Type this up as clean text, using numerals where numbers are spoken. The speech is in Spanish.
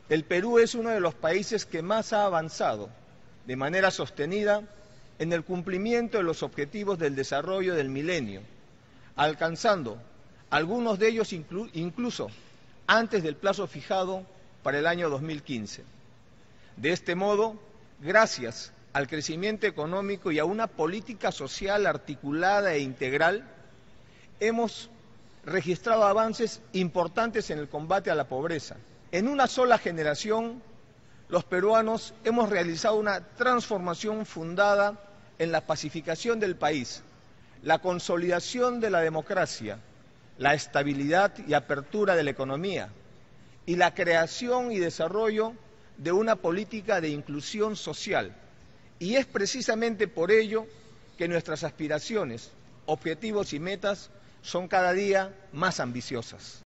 El Perú es uno de los países que más ha avanzado de manera sostenida en el cumplimiento de los objetivos del desarrollo del milenio, alcanzando algunos de ellos incluso antes del plazo fijado para el año 2015. De este modo, gracias al crecimiento económico y a una política social articulada e integral, hemos registrado avances importantes en el combate a la pobreza. En una sola generación, los peruanos hemos realizado una transformación fundada en la pacificación del país, la consolidación de la democracia, la estabilidad y apertura de la economía y la creación y desarrollo de una política de inclusión social. Y es precisamente por ello que nuestras aspiraciones, objetivos y metas son cada día más ambiciosas.